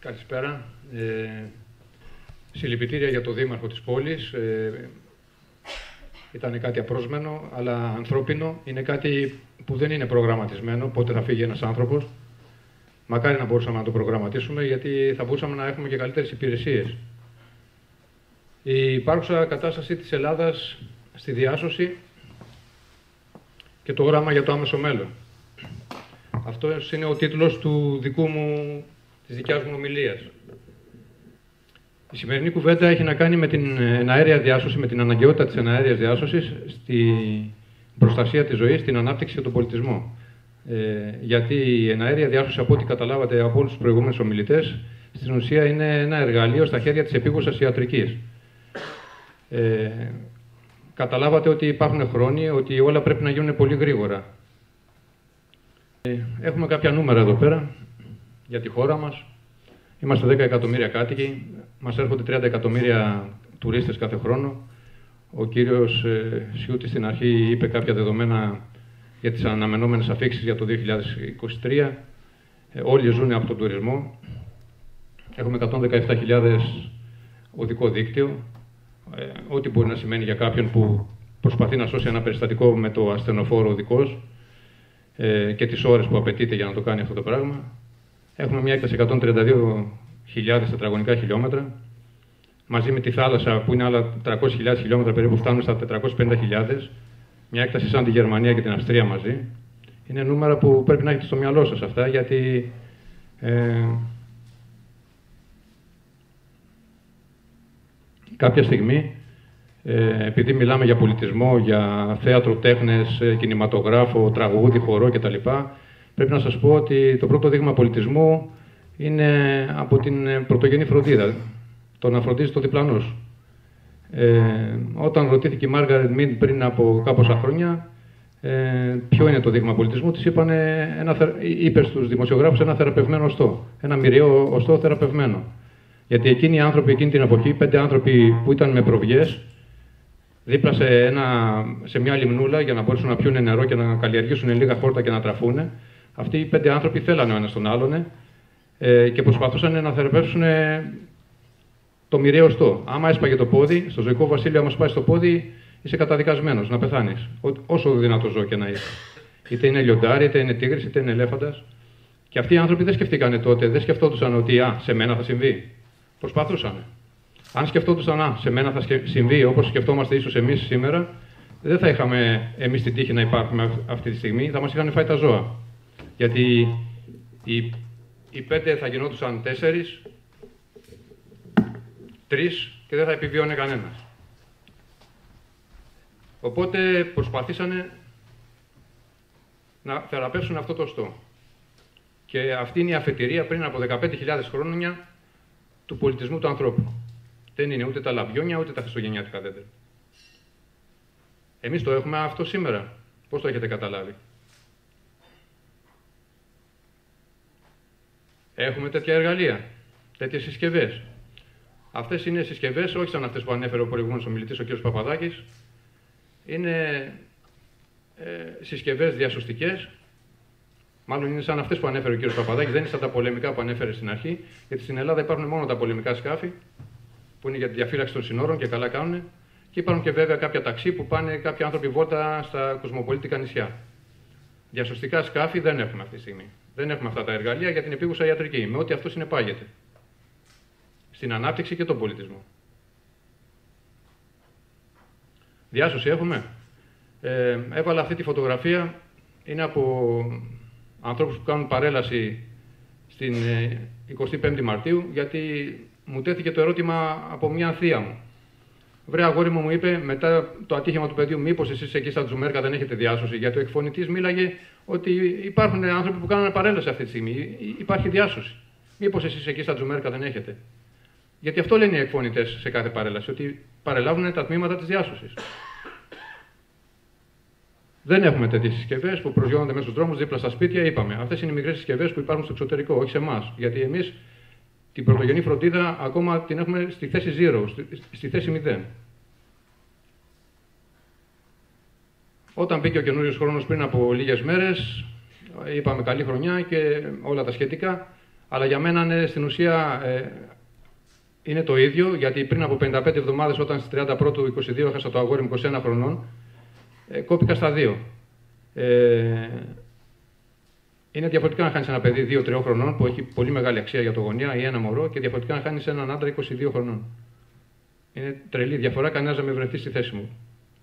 Καλησπέρα. Συλληπιτήρια για το δήμαρχο της πόλης. Ήταν κάτι απρόσμενο, αλλά ανθρώπινο. Είναι κάτι που δεν είναι προγραμματισμένο, πότε θα φύγει ένας άνθρωπος. Μακάρι να μπορούσαμε να το προγραμματίσουμε, γιατί θα μπορούσαμε να έχουμε και καλύτερες υπηρεσίες. Η υπάρχουσα κατάσταση της Ελλάδας στη διάσωση και το όραμα για το άμεσο μέλλον. Αυτός είναι ο τίτλος της δικιάς μου ομιλίας. Η σημερινή κουβέντα έχει να κάνει με την εναέρια διάσωση, με την αναγκαιότητα της εναέριας διάσωσης στην προστασία της ζωής, στην ανάπτυξη και τον πολιτισμό. Γιατί η εναέρια διάσωση, από ό,τι καταλάβατε από όλους τους προηγούμενους ομιλητές, στην ουσία είναι ένα εργαλείο στα χέρια της επίγουσας ιατρικής. Καταλάβατε ότι υπάρχουν χρόνοι, ότι όλα πρέπει να γίνουν πολύ γρήγορα. Έχουμε κάποια νούμερα εδώ πέρα για τη χώρα μας. Είμαστε 10 εκατομμύρια κάτοικοι, μας έρχονται 30 εκατομμύρια τουρίστες κάθε χρόνο. Ο κύριος Σιούτης στην αρχή είπε κάποια δεδομένα για τις αναμενόμενες αφίξεις για το 2023. Όλοι ζουν από τον τουρισμό. Έχουμε 117.000 οδικό δίκτυο. Ό,τι μπορεί να σημαίνει για κάποιον που προσπαθεί να σώσει ένα περιστατικό με το ασθενοφόρο οδικός και τις ώρες που απαιτείται για να το κάνει αυτό το πράγμα. Έχουμε μια έκταση 132.000 τετραγωνικά χιλιόμετρα. Μαζί με τη θάλασσα, που είναι άλλα 300.000 χιλιόμετρα περίπου, φτάνουν στα 450.000. Μια έκταση σαν τη Γερμανία και την Αυστρία μαζί. Είναι νούμερα που πρέπει να έχετε στο μυαλό σας αυτά, γιατί κάποια στιγμή, επειδή μιλάμε για πολιτισμό, για θέατρο, τέχνες, κινηματογράφο, τραγούδι, χορό κτλ., πρέπει να σας πω ότι το πρώτο δείγμα πολιτισμού είναι από την πρωτογενή φροντίδα. Το να φροντίζει το διπλανό σου. Όταν ρωτήθηκε η Μάργαρετ Μίντ πριν από κάποια χρόνια ποιο είναι το δείγμα πολιτισμού, της είπε στους δημοσιογράφους ένα θεραπευμένο οστό. Ένα μοιραίο οστό θεραπευμένο. Γιατί εκείνοι οι άνθρωποι εκείνη την εποχή, 5 άνθρωποι που ήταν με προβιές, δίπλα σε μια λιμνούλα για να μπορέσουν να πιούν νερό και να καλλιεργήσουν λίγα χόρτα και να τραφούν. Αυτοί οι 5 άνθρωποι θέλανε ο ένας τον άλλον και προσπαθούσαν να θεραπεύσουν το μοιραίο οστό. Άμα έσπαγε το πόδι, στο ζωικό βασίλειο, άμα σπάσει το πόδι, είσαι καταδικασμένος να πεθάνεις. Όσο δυνατό ζώο και να είσαι. Είτε είναι λιοντάρι, είτε είναι τίγρης, είτε είναι ελέφαντας. Και αυτοί οι άνθρωποι δεν σκεφτήκανε τότε, δεν σκεφτόντουσαν ότι σε μένα θα συμβεί. Προσπαθούσαν. Αν σκεφτόντουσαν σε μένα θα συμβεί όπως σκεφτόμαστε ίσως εμείς σήμερα, δεν θα είχαμε εμείς την τύχη να υπάρχουμε αυτή τη στιγμή, θα μας είχαν φάει τα ζώα. Γιατί οι 5 θα γινόντουσαν 4, 3 και δεν θα επιβιώνε κανένας. Οπότε προσπαθήσανε να θεραπεύσουν αυτό το οστό. Και αυτή είναι η αφετηρία πριν από 15.000 χρόνια του πολιτισμού του ανθρώπου. Δεν είναι ούτε τα λαμπιόνια ούτε τα χριστουγεννιάτικα δέντρα. Εμείς το έχουμε αυτό σήμερα. Πώς το έχετε καταλάβει? Έχουμε τέτοια εργαλεία, τέτοιες συσκευές. Αυτές είναι συσκευές, όχι σαν αυτές που ανέφερε ο προηγούμενος ομιλητής, ο κ. Παπαδάκης. Είναι συσκευές διασωστικές. Μάλλον είναι σαν αυτές που ανέφερε ο κ. Παπαδάκης, δεν είναι σαν τα πολεμικά που ανέφερε στην αρχή. Γιατί στην Ελλάδα υπάρχουν μόνο τα πολεμικά σκάφη, που είναι για τη διαφύλαξη των συνόρων και καλά κάνουν. Και υπάρχουν και βέβαια κάποια ταξί που πάνε κάποιοι άνθρωποι βόλτα στα κοσμοπολίτικα νησιά. Διασωστικά σκάφη δεν έχουμε αυτή τη στιγμή. Δεν έχουμε αυτά τα εργαλεία για την επίγουσα ιατρική, με ό,τι αυτό συνεπάγεται. Στην ανάπτυξη και τον πολιτισμό. Διάσωση έχουμε. Έβαλα αυτή τη φωτογραφία. Είναι από ανθρώπους που κάνουν παρέλαση στην 25η Μαρτίου, γιατί μου τέθηκε το ερώτημα από μια θεία μου. Βρε αγόρι μου, μου είπε μετά το ατύχημα του παιδιού, μήπως εσείς εκεί στα Τζουμέρκα δεν έχετε διάσωση? Γιατί ο εκφωνητής μίλαγε ότι υπάρχουν άνθρωποι που κάνουν παρέλαση αυτή τη στιγμή. Υπάρχει διάσωση. Μήπως εσείς εκεί στα Τζουμέρκα δεν έχετε? Γιατί αυτό λένε οι εκφωνητές σε κάθε παρέλαση, ότι παρελάβουν τα τμήματα της διάσωσης. Δεν έχουμε τέτοιες συσκευές που προσγειώνονται μέσα στους δρόμους δίπλα στα σπίτια. Είπαμε, αυτές είναι οι μικρές συσκευές που υπάρχουν στο εξωτερικό, όχι σε εμάς. Γιατί εμείς την πρωτογενή φροντίδα ακόμα την έχουμε στη θέση 0, στη θέση 0. Όταν μπήκε ο καινούριος χρόνος πριν από λίγες μέρες, είπαμε καλή χρονιά και όλα τα σχετικά, αλλά για μένα στην ουσία είναι το ίδιο, γιατί πριν από 55 εβδομάδες, όταν στις 30 Πρώτου 22 έχασα το αγόρι μου 21 χρονών, κόπηκα στα 2. Είναι διαφορετικά να χάνεις ένα παιδί 2-3 χρονών που έχει πολύ μεγάλη αξία για το γονέα ή ένα μωρό, και διαφορετικά να χάνεις έναν άντρα 22 χρονών. Είναι τρελή διαφορά, κανένας να με βρεθεί στη θέση μου.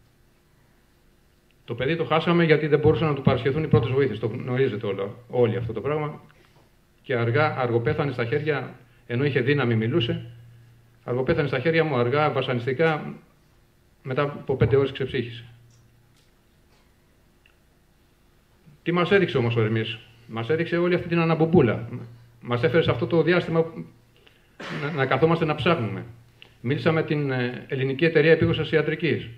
Το παιδί το χάσαμε γιατί δεν μπορούσαν να του παρασχεθούν οι πρώτες βοήθειες. Το γνωρίζετε όλοι αυτό το πράγμα. Και αργοπέθανε στα χέρια, ενώ είχε δύναμη, μιλούσε. Αργοπέθανε στα χέρια μου, αργά, βασανιστικά, μετά από 5 ώρες ξεψύχησε. Τι μας έδειξε όμως ο Ερμής? Μας έδειξε όλη αυτή την αναμπομπούλα. Μας έφερε σε αυτό το διάστημα να καθόμαστε να ψάχνουμε. Μίλησα με την Ελληνική Εταιρεία Επίγουσας Ιατρικής.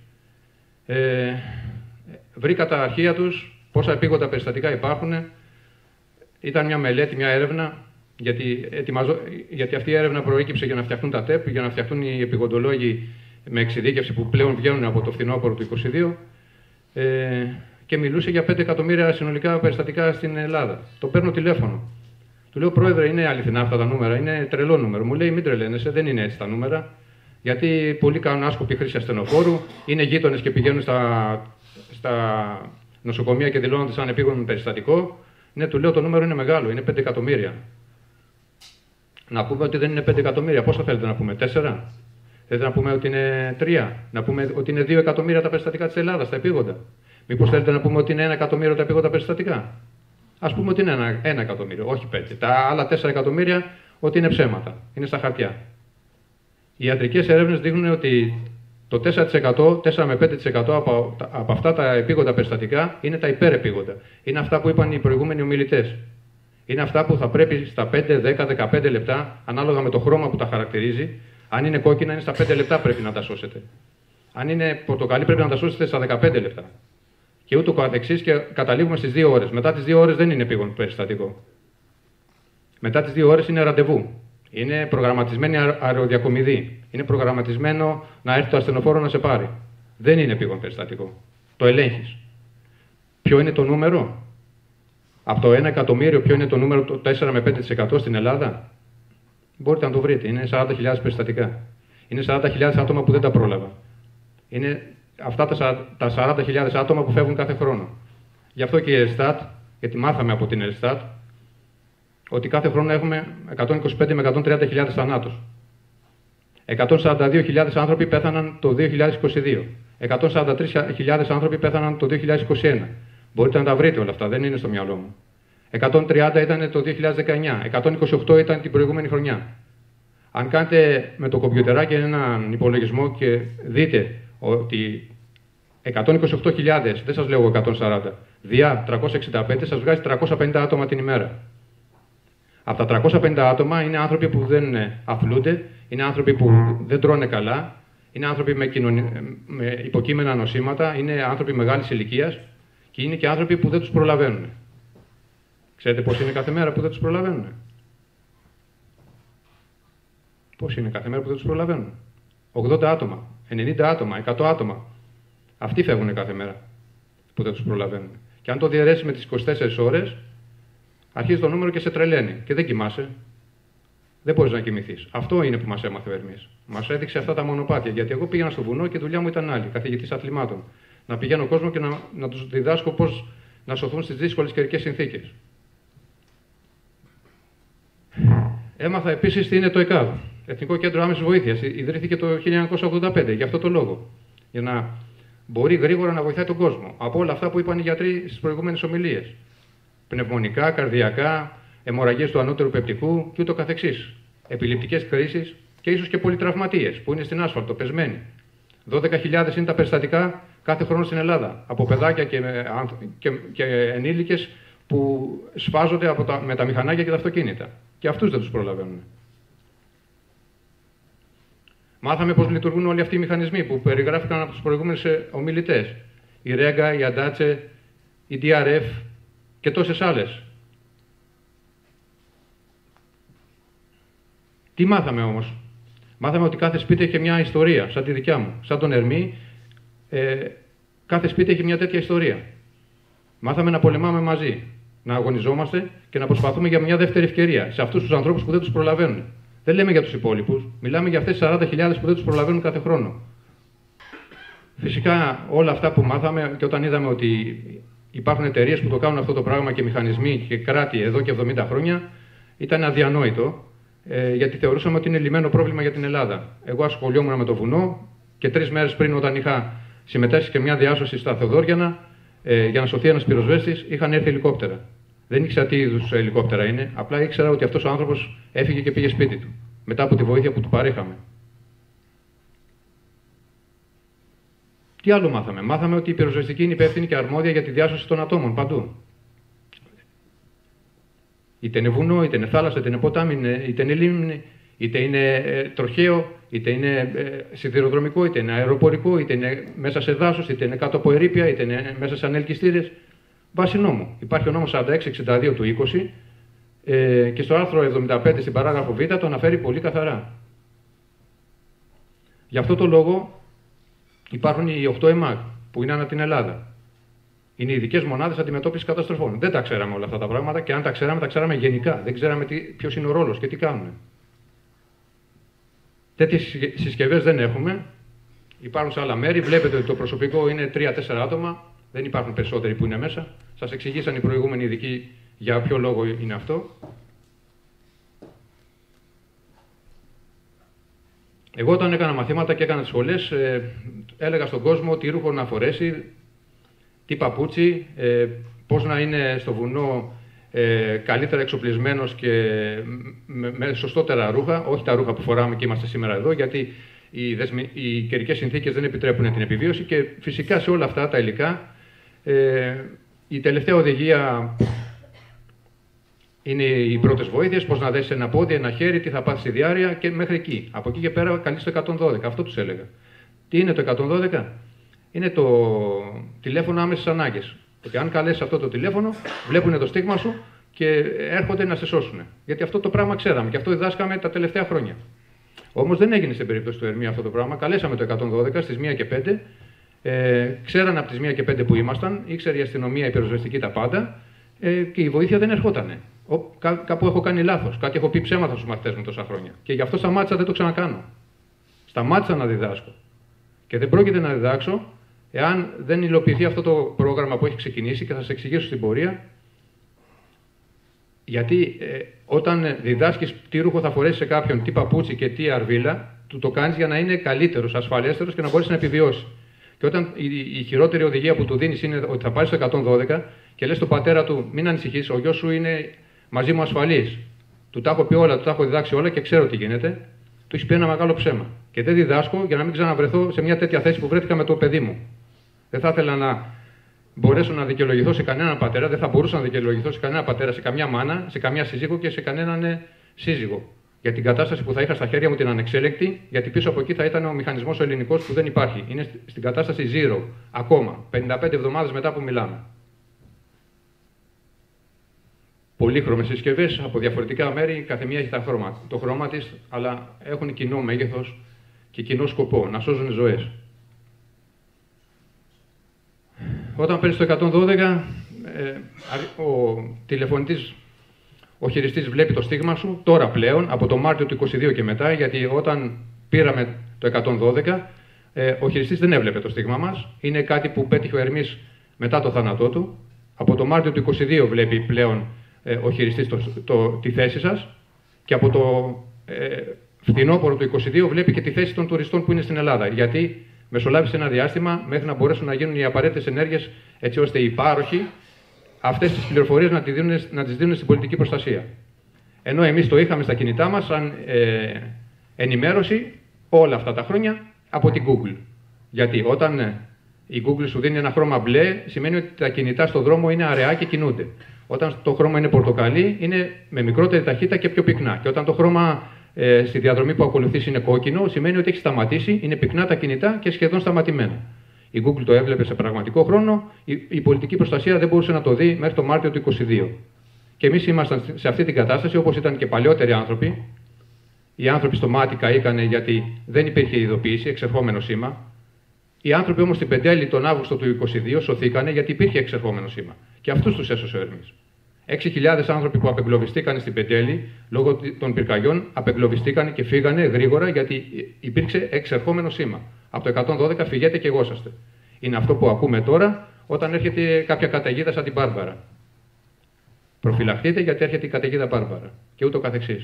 Βρήκα τα αρχεία τους, πόσα επίγοντα περιστατικά υπάρχουν. Ήταν μια μελέτη, μια έρευνα, γιατί αυτή η έρευνα προέκυψε για να φτιαχτούν τα ΤΕΠ, για να φτιαχτούν οι επιγοντολόγοι με εξειδίκευση που πλέον βγαίνουν από το φθινόπωρο του 2022. Και μιλούσε για 5 εκατομμύρια συνολικά περιστατικά στην Ελλάδα. Το παίρνω τηλέφωνο. Του λέω: Πρόεδρε, είναι αληθινά αυτά τα νούμερα? Είναι τρελό νούμερο. Μου λέει: Μην τρελαίνεσαι, δεν είναι έτσι τα νούμερα. Γιατί πολλοί κάνουν άσκοπη χρήση ασθενοφόρου, είναι γείτονες και πηγαίνουν στα νοσοκομεία και δηλώνονται σαν επίγον περιστατικό. Ναι, του λέω: Το νούμερο είναι μεγάλο, είναι 5 εκατομμύρια. Να πούμε ότι δεν είναι 5 εκατομμύρια. Πόσα θέλετε να πούμε? 4? Θέλετε να πούμε ότι είναι 3? Να πούμε ότι είναι 2 εκατομμύρια τα περιστατικά της Ελλάδας, τα επίγοντα? Μήπως θέλετε να πούμε ότι είναι 1 εκατομμύριο τα επίγοντα περιστατικά? Ας πούμε ότι είναι 1 εκατομμύριο, όχι 5. Τα άλλα 4 εκατομμύρια ότι είναι ψέματα, είναι στα χαρτιά. Οι ιατρικές έρευνες δείχνουν ότι το 4 με 5% από αυτά τα επίγοντα περιστατικά είναι τα υπερεπίγοντα. Είναι αυτά που είπαν οι προηγούμενοι ομιλητές. Είναι αυτά που θα πρέπει στα 5, 10, 15 λεπτά, ανάλογα με το χρώμα που τα χαρακτηρίζει. Αν είναι κόκκινα, είναι στα 5 λεπτά πρέπει να τα σώσετε. Αν είναι πορτοκαλί, πρέπει να τα σώσετε στα 15 λεπτά. Και ούτω καθεξής, και καταλήγουμε στις 2 ώρες. Μετά τις 2 ώρες δεν είναι επίγον περιστατικό. Μετά τις 2 ώρες είναι ραντεβού. Είναι προγραμματισμένη αεροδιακομιδή. Είναι προγραμματισμένο να έρθει το ασθενοφόρο να σε πάρει. Δεν είναι επίγον περιστατικό. Το ελέγχεις. Ποιο είναι το νούμερο? Από το 1 εκατομμύριο, ποιο είναι το νούμερο, το 4 με 5% στην Ελλάδα? Μπορείτε να το βρείτε. Είναι 40.000 περιστατικά. Είναι 40.000 άτομα που δεν τα πρόλαβα. Είναι αυτά τα 40.000 άτομα που φεύγουν κάθε χρόνο. Γι' αυτό και η Ελστάτ, γιατί μάθαμε από την Ελστάτ, ότι κάθε χρόνο έχουμε 125 με 130.000 θανάτους. 142.000 άνθρωποι πέθαναν το 2022. 143.000 άνθρωποι πέθαναν το 2021. Μπορείτε να τα βρείτε όλα αυτά, δεν είναι στο μυαλό μου. 130 ήταν το 2019, 128 ήταν την προηγούμενη χρονιά. Αν κάνετε με το κομπιουτεράκι έναν υπολογισμό και δείτε ότι 128.000, δεν σας λέω 140, διά 365 σας βγάζει 350 άτομα την ημέρα. Από τα 350 άτομα είναι άνθρωποι που δεν αθλούνται, είναι άνθρωποι που δεν τρώνε καλά, είναι άνθρωποι με υποκείμενα νοσήματα, είναι άνθρωποι μεγάλης ηλικίας και είναι και άνθρωποι που δεν τους προλαβαίνουν. Ξέρετε πώς είναι κάθε μέρα που δεν τους προλαβαίνουν? Πώς είναι κάθε μέρα που δεν τους προλαβαίνουν? 80 άτομα, 90 άτομα, 100 άτομα. Αυτοί φεύγουν κάθε μέρα που δεν τους προλαβαίνουν. Και αν το διαιρέσεις με τις 24 ώρες, αρχίζει το νούμερο και σε τρελαίνει. Και δεν κοιμάσαι. Δεν μπορείς να κοιμηθείς. Αυτό είναι που μας έμαθε ο Ερμής. Μας έδειξε αυτά τα μονοπάτια. Γιατί εγώ πήγαινα στο βουνό και η δουλειά μου ήταν άλλη, καθηγητής αθλημάτων. Να πηγαίνω κόσμο και να τους διδάσκω πώς να σωθούν στις δύσκολες καιρικές συνθήκες. Έμαθα επίσης τι είναι το ΕΚΑΒ, Εθνικό Κέντρο Άμεσης Βοήθειας. Ιδρύθηκε το 1985 για αυτό το λόγο. Για να μπορεί γρήγορα να βοηθάει τον κόσμο. Από όλα αυτά που είπαν οι γιατροί στις προηγούμενες ομιλίες. Πνευμονικά, καρδιακά, αιμορραγίες του ανώτερου πεπτικού και ούτω καθεξής. Επιληπτικές κρίσεις και ίσως και πολυτραυματίες που είναι στην άσφαλτο, πεσμένοι. 12.000 είναι τα περιστατικά κάθε χρόνο στην Ελλάδα. Από παιδάκια και ενήλικες που σφάζονται με τα μηχανάκια και τα αυτοκίνητα. Και αυτούς δεν τους προλαβαίνουν. Μάθαμε πώς λειτουργούν όλοι αυτοί οι μηχανισμοί που περιγράφηκαν από τους προηγούμενους ομιλητές. Η Ρέγκα, η Αντάτσε, η DRF και τόσες άλλες. Τι μάθαμε όμως? Μάθαμε ότι κάθε σπίτι έχει μια ιστορία, σαν τη δικιά μου. Σαν τον Ερμή, κάθε σπίτι έχει μια τέτοια ιστορία. Μάθαμε να πολεμάμε μαζί, να αγωνιζόμαστε και να προσπαθούμε για μια δεύτερη ευκαιρία σε αυτούς τους ανθρώπους που δεν τους προλαβαίνουν. Δεν λέμε για τους υπόλοιπους, μιλάμε για αυτές τις 40.000 που δεν τους προλαβαίνουν κάθε χρόνο. Φυσικά όλα αυτά που μάθαμε και όταν είδαμε ότι υπάρχουν εταιρείες που το κάνουν αυτό το πράγμα και μηχανισμοί και κράτη εδώ και 70 χρόνια, ήταν αδιανόητο, γιατί θεωρούσαμε ότι είναι λυμένο πρόβλημα για την Ελλάδα. Εγώ ασχολιόμουν με το βουνό και 3 μέρες πριν, όταν είχα συμμετάσχει και μια διάσωση στα Θεοδόριανα, για να σωθεί ένας πυροσβέστης, είχαν έρθει ελικόπτερα. Δεν ήξερα τι είδους ελικόπτερα είναι, απλά ήξερα ότι αυτός ο άνθρωπος έφυγε και πήγε σπίτι του, μετά από τη βοήθεια που του παρήχαμε. Τι άλλο μάθαμε? Μάθαμε ότι η πυροσβεστική είναι υπεύθυνη και αρμόδια για τη διάσωση των ατόμων παντού. Είτε είναι βουνό, είτε είναι θάλασσα, είτε είναι ποτάμι, είτε είναι λίμνη, είτε είναι τροχαίο, είτε είναι σιδηροδρομικό, είτε είναι αεροπορικό, είτε είναι μέσα σε δάσος, είτε είναι κάτω από ερείπια, είτε είναι μέσα σε ανελκυστήρες. Βάσει νόμου. Υπάρχει ο νόμος 4662 του 20 και στο άρθρο 75 στην παράγραφο Β το αναφέρει πολύ καθαρά. Γι' αυτό το λόγο υπάρχουν οι 8 ΕΜΑΚ που είναι ανά την Ελλάδα. Είναι οι ειδικές μονάδες αντιμετώπισης καταστροφών. Δεν τα ξέραμε όλα αυτά τα πράγματα και αν τα ξέραμε γενικά. Δεν ξέραμε ποιος είναι ο ρόλος και τι κάνουν. Τέτοιες συσκευές δεν έχουμε. Υπάρχουν σε άλλα μέρη. Βλέπετε ότι το προσωπικό είναι 3-4 άτομα. Δεν υπάρχουν περισσότεροι που είναι μέσα. Σας εξηγήσαν οι προηγούμενοι ειδικοί για ποιο λόγο είναι αυτό. Εγώ όταν έκανα μαθήματα και έκανα τις σχολές, έλεγα στον κόσμο τι ρούχο να φορέσει, τι παπούτσι, πώς να είναι στο βουνό καλύτερα εξοπλισμένος και με σωστότερα ρούχα, όχι τα ρούχα που φοράμε και είμαστε σήμερα εδώ, γιατί οι καιρικές συνθήκες δεν επιτρέπουν την επιβίωση και φυσικά σε όλα αυτά τα υλικά η τελευταία οδηγία είναι οι πρώτες βοήθειες, πώς να δέσεις ένα πόδι, ένα χέρι, τι θα πάθεις στη διάρκεια και μέχρι εκεί. Από εκεί και πέρα καλείς το 112, αυτό τους έλεγα. Τι είναι το 112? Είναι το τηλέφωνο άμεσης ανάγκης. Ότι αν καλέσεις αυτό το τηλέφωνο, βλέπουν το στίγμα σου και έρχονται να σε σώσουν. Γιατί αυτό το πράγμα ξέραμε και αυτό διδάσκαμε τα τελευταία χρόνια. Όμως δεν έγινε στην περίπτωση του Ερμή αυτό το πράγμα. Καλέσαμε το 112 στις 1 και 5. Ξέραν από τις 1 και 5 που ήμασταν, ήξερε η αστυνομία, η πυροσβεστική, τα πάντα και η βοήθεια δεν ερχότανε. Κάπου έχω κάνει λάθος, κάτι έχω πει ψέματα στους μαθητές μου τόσα χρόνια. Και γι' αυτό σταμάτησα, δεν το ξανακάνω. Σταμάτησα να διδάσκω. Και δεν πρόκειται να διδάξω εάν δεν υλοποιηθεί αυτό το πρόγραμμα που έχει ξεκινήσει και θα σας εξηγήσω στην πορεία. Γιατί όταν διδάσκεις τι ρούχο θα φορέσει σε κάποιον, τι παπούτσι και τι αρβίλα, του το κάνεις για να είναι καλύτερος, ασφαλέστερος και να μπορέσει να επιβιώσει. Και όταν η χειρότερη οδηγία που του δίνεις είναι ότι θα πάρει στο 112 και λες στον πατέρα του: μην ανησυχείς, ο γιος σου είναι μαζί μου ασφαλής. Του τα έχω πει όλα, του τα έχω διδάξει όλα και ξέρω τι γίνεται. Του έχει πει ένα μεγάλο ψέμα. Και δεν διδάσκω για να μην ξαναβρεθώ σε μια τέτοια θέση που βρέθηκα με το παιδί μου. Δεν θα ήθελα να μπορέσω να δικαιολογηθώ σε κανέναν πατέρα, δεν θα μπορούσα να δικαιολογηθώ σε κανέναν πατέρα, σε καμιά μάνα, σε καμιά σύζυγο και σε κανέναν σύζυγο. Για την κατάσταση που θα είχα στα χέρια μου την ανεξέλεγκτη, γιατί πίσω από εκεί θα ήταν ο μηχανισμός ο ελληνικός που δεν υπάρχει. Είναι στην κατάσταση 0 ακόμα, 55 εβδομάδες μετά που μιλάμε. Πολύχρωμες συσκευές από διαφορετικά μέρη, η καθεμία έχει το χρώμα της, αλλά έχουν κοινό μέγεθος και κοινό σκοπό, να σώζουν ζωές. Όταν παίρνεις το 112, ο τηλεφωνητής, ο χειριστής βλέπει το στίγμα σου, τώρα πλέον, από το Μάρτιο του 22 και μετά, γιατί όταν πήραμε το 112, ο χειριστής δεν έβλεπε το στίγμα μας. Είναι κάτι που πέτυχε ο Ερμής μετά το θάνατό του. Από το Μάρτιο του 22 βλέπει πλέον ο χειριστής τη θέση σας και από το φθινόπωρο του 22 βλέπει και τη θέση των τουριστών που είναι στην Ελλάδα. Γιατί μεσολάβησε ένα διάστημα μέχρι να μπορέσουν να γίνουν οι απαραίτητες ενέργειες έτσι ώστε οι πάροχοι αυτές τις πληροφορίες να τις δίνουν στην πολιτική προστασία. Ενώ εμείς το είχαμε στα κινητά μας σαν ενημέρωση όλα αυτά τα χρόνια από την Google. Γιατί όταν η Google σου δίνει ένα χρώμα μπλε, σημαίνει ότι τα κινητά στον δρόμο είναι αραιά και κινούνται. Όταν το χρώμα είναι πορτοκαλί, είναι με μικρότερη ταχύτητα και πιο πυκνά. Και όταν το χρώμα στη διαδρομή που ακολουθείς είναι κόκκινο, σημαίνει ότι έχει σταματήσει, είναι πυκνά τα κινητά και σχεδόν σταματημένα. Η Google το έβλεπε σε πραγματικό χρόνο, η πολιτική προστασία δεν μπορούσε να το δει μέχρι το Μάρτιο του 2022. Και εμείς ήμασταν σε αυτή την κατάσταση, όπως ήταν και παλιότεροι άνθρωποι. Οι άνθρωποι στο μάτι καήκανε γιατί δεν υπήρχε ειδοποίηση, εξερχόμενο σήμα. Οι άνθρωποι όμως την Πεντέλη τον Αύγουστο του 2022 σωθήκανε γιατί υπήρχε εξερχόμενο σήμα. Και αυτούς τους έσωσε ο Ερμής. 6.000 άνθρωποι που απεγκλωβιστήκαν στην Πεντέλη λόγω των πυρκαγιών, απεγκλωβιστήκαν και φύγανε γρήγορα γιατί υπήρξε εξερχόμενο σήμα. Από το 112 φυγέτε και εγώσαστε. Είναι αυτό που ακούμε τώρα όταν έρχεται κάποια καταιγίδα σαν την Μπάρμπαρα. Προφυλαχτείτε γιατί έρχεται η καταιγίδα Μπάρμπαρα και ούτω καθεξής.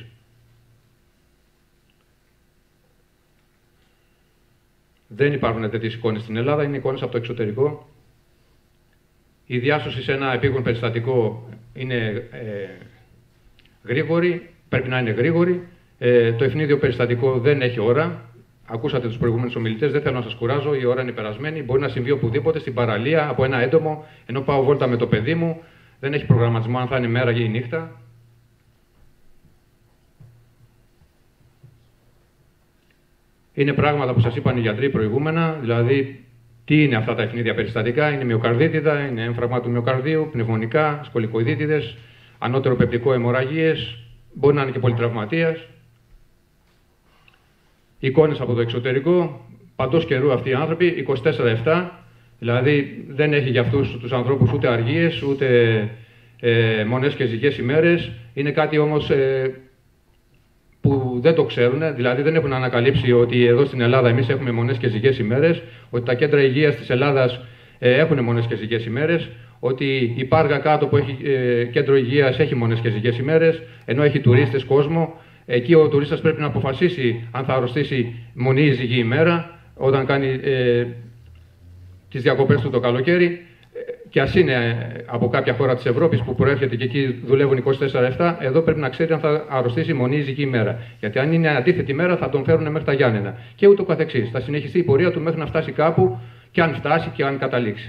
Δεν υπάρχουν τέτοιες εικόνες στην Ελλάδα, είναι εικόνες από το εξωτερικό. Η διάσωση σε ένα επίγον περιστατικό είναι γρήγορη, πρέπει να είναι γρήγορη. Το ευνίδιο περιστατικό δεν έχει ώρα. Ακούσατε τους προηγούμενους ομιλητές, δεν θέλω να σας κουράζω, η ώρα είναι περασμένη. Μπορεί να συμβεί οπουδήποτε, στην παραλία, από ένα έντομο, ενώ πάω βόλτα με το παιδί μου. Δεν έχει προγραμματισμό αν θα είναι μέρα ή νύχτα. Είναι πράγματα που σας είπαν οι γιατροί προηγούμενα, δηλαδή τι είναι αυτά τα ευνίδια περιστατικά. Είναι μυοκαρδίτιδα, είναι έμφραγμα του μυοκαρδίου, πνευμονικά, σκολικοειδίτιδες, ανώτερο πεπτικό αιμορραγίες, μπορεί να είναι και πολυτραυματίας. Εικόνες από το εξωτερικό, παντός καιρού αυτοί οι άνθρωποι, 24/7, δηλαδή δεν έχει για αυτούς τους ανθρώπους ούτε αργίες, ούτε μονές και ζυγές ημέρες. Είναι κάτι όμως που δεν το ξέρουν, δηλαδή δεν έχουν ανακαλύψει ότι εδώ στην Ελλάδα εμείς έχουμε μονές και ζυγές ημέρες, ότι τα κέντρα υγείας της Ελλάδας έχουν μονές και ζυγές ημέρες, ότι η Πάργα κάτω που έχει κέντρο υγείας έχει μονές και ζυγές ημέρες, ενώ έχει τουρίστες κόσμο. Εκεί ο τουρίστας πρέπει να αποφασίσει αν θα αρρωστήσει μονή ή ζυγή ημέρα, όταν κάνει τις διακοπές του το καλοκαίρι. Και ας είναι από κάποια χώρα της Ευρώπης που προέρχεται και εκεί δουλεύουν 24/7, εδώ πρέπει να ξέρει αν θα αρρωστήσει μονή ή ζυγή ημέρα. Γιατί αν είναι αντίθετη ημέρα θα τον φέρουν μέχρι τα Γιάννενα. Και ούτω καθεξής. Θα συνεχιστεί η πορεία του μέχρι να φτάσει κάπου και αν φτάσει και αν καταλήξει.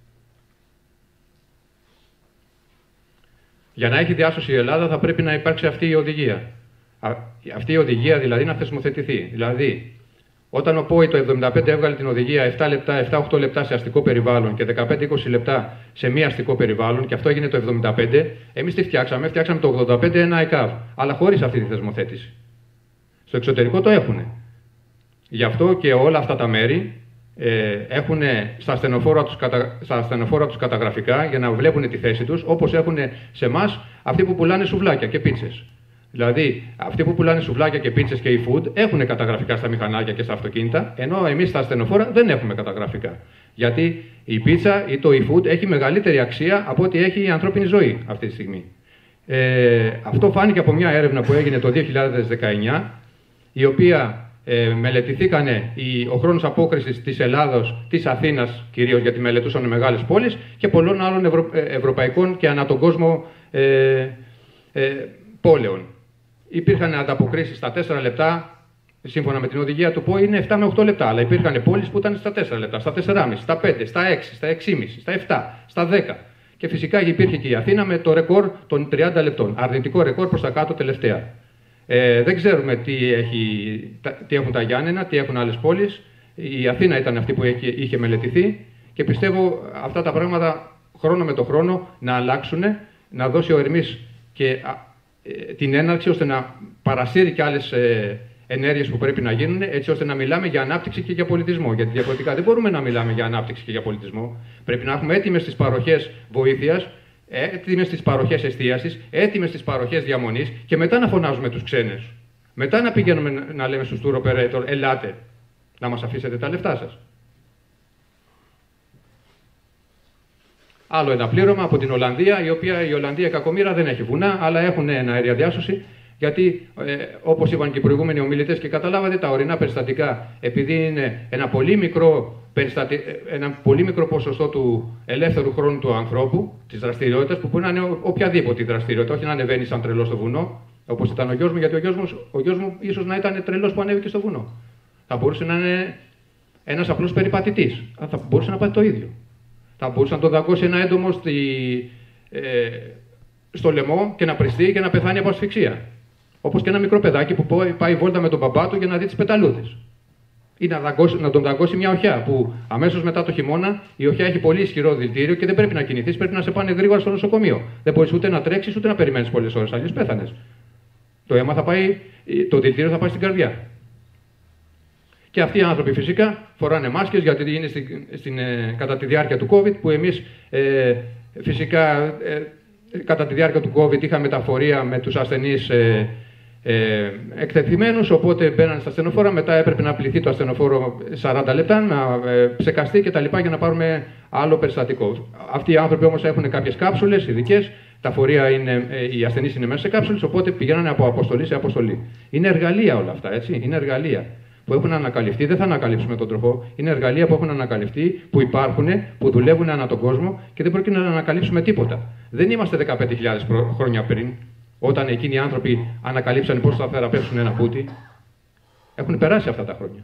Για να έχει διάσωση η Ελλάδα θα πρέπει να υπάρξει αυτή η οδηγία. Αυτή η οδηγία δηλαδή να θεσμοθετηθεί. Δηλαδή, όταν ο ΠΟΗ το 1975 έβγαλε την οδηγία 7-8 λεπτά σε αστικό περιβάλλον και 15-20 λεπτά σε μη αστικό περιβάλλον, και αυτό έγινε το 1975, εμείς τι φτιάξαμε? Φτιάξαμε το 1985 ένα ΕΚΑΒ, αλλά χωρίς αυτή τη θεσμοθέτηση. Στο εξωτερικό το έχουν. Γι' αυτό και όλα αυτά τα μέρη έχουν στα ασθενοφόρα τους καταγραφικά για να βλέπουν τη θέση τους, όπως έχουν σε εμάς αυτοί που πουλάνε σουβλάκια και πίτσες. Δηλαδή, αυτοί που πουλάνε σουβλάκια και πίτσες και e-food έχουν καταγραφικά στα μηχανάκια και στα αυτοκίνητα, ενώ εμείς στα ασθενοφόρα δεν έχουμε καταγραφικά. Γιατί η πίτσα ή το e-food έχει μεγαλύτερη αξία από ό,τι έχει η ανθρώπινη ζωή αυτή τη στιγμή. Αυτό φάνηκε από μια έρευνα που έγινε το 2019, η οποία μελετηθήκανε ο χρόνος απόκρισης της Ελλάδος, της Αθήνας κυρίως, γιατί μελετούσαν μεγάλες πόλεις, και πολλών άλλων ευρωπαϊκών και ανά τον κόσμο πόλεων. Υπήρχαν ανταποκρίσεις στα 4 λεπτά, σύμφωνα με την οδηγία του ΠΟΗ είναι 7 με 8 λεπτά, αλλά υπήρχαν πόλεις που ήταν στα 4 λεπτά, στα 4,5, στα 5, στα 6, στα 6,5, στα 7, στα 10. Και φυσικά υπήρχε και η Αθήνα με το ρεκόρ των 30 λεπτών. Αρνητικό ρεκόρ προς τα κάτω τελευταία. Δεν ξέρουμε τι έχουν τα Γιάννενα, τι έχουν άλλες πόλεις. Η Αθήνα ήταν αυτή που είχε μελετηθεί και πιστεύω αυτά τα πράγματα χρόνο με το χρόνο να αλλάξουν, να δώσει ο Ερμής και την έναρξη ώστε να παρασύρει και άλλες ενέργειες που πρέπει να γίνουν, έτσι ώστε να μιλάμε για ανάπτυξη και για πολιτισμό. Γιατί διαφορετικά δεν μπορούμε να μιλάμε για ανάπτυξη και για πολιτισμό. Πρέπει να έχουμε έτοιμες τις παροχές βοήθειας, έτοιμες τις παροχές εστίασης, έτοιμες τις παροχές διαμονής και μετά να φωνάζουμε τους ξένους. Μετά να πηγαίνουμε να λέμε στους tour operator, ελάτε να μας αφήσετε τα λεφτά σας. Άλλο ένα πλήρωμα από την Ολλανδία, η Ολλανδία κακομοίρα δεν έχει βουνά, αλλά έχουν αέρια διάσωση, γιατί όπως είπαν και οι προηγούμενοι ομιλητές και καταλάβατε, τα ορεινά περιστατικά, επειδή είναι ένα πολύ μικρό ποσοστό του ελεύθερου χρόνου του ανθρώπου, της δραστηριότητας, που μπορεί να είναι οποιαδήποτε δραστηριότητα, όχι να ανεβαίνει σαν τρελός στο βουνό, όπως ήταν ο γιος μου, γιατί ο γιος μου ίσως να ήταν τρελός που ανέβηκε στο βουνό. Θα μπορούσε να είναι ένας απλός περιπατητής, θα μπορούσε να πάει το ίδιο. Θα μπορούσε να τον δαγκώσει ένα έντομο στο λαιμό και να πριστεί και να πεθάνει από ασφυξία. Όπως και ένα μικρό παιδάκι που πάει βόλτα με τον μπαμπά του για να δει τις πεταλούδες. Ή να τον δαγκώσει μια οχιά που αμέσως μετά το χειμώνα η οχιά έχει πολύ ισχυρό δηλητήριο και δεν πρέπει να κινηθείς, πρέπει να σε πάνε γρήγορα στο νοσοκομείο. Δεν μπορείς ούτε να τρέξεις ούτε να περιμένεις πολλές ώρες, αλλιώς πέθανες. Το δηλητήριο θα πάει στην καρδιά. Και αυτοί οι άνθρωποι φυσικά φοράνε μάσκες, γιατί είναι κατά τη διάρκεια του COVID, που εμείς φυσικά κατά τη διάρκεια του COVID είχαμε μεταφορία με τους ασθενείς εκτεθειμένους, οπότε μπαίνανε στα ασθενοφόρα, μετά έπρεπε να πληθεί το ασθενοφόρο 40 λεπτά, να ψεκαστεί κτλ. Για να πάρουμε άλλο περιστατικό. Αυτοί οι άνθρωποι όμως έχουν κάποιες κάψουλες ειδικές, τα φορεία είναι, οι ασθενείς είναι μέσα σε κάψουλες, οπότε πηγαίνανε από αποστολή σε αποστολή. Είναι εργαλεία όλα αυτά, έτσι. Είναι εργαλεία που έχουν ανακαλυφθεί, δεν θα ανακαλύψουμε τον τροχό. Είναι εργαλεία που έχουν ανακαλυφθεί, που υπάρχουν, που δουλεύουν ανά τον κόσμο και δεν πρόκειται να ανακαλύψουμε τίποτα. Δεν είμαστε 15.000 χρόνια πριν, όταν εκείνοι οι άνθρωποι ανακαλύψαν πώς θα θεραπεύσουν ένα πούτι. Έχουν περάσει αυτά τα χρόνια.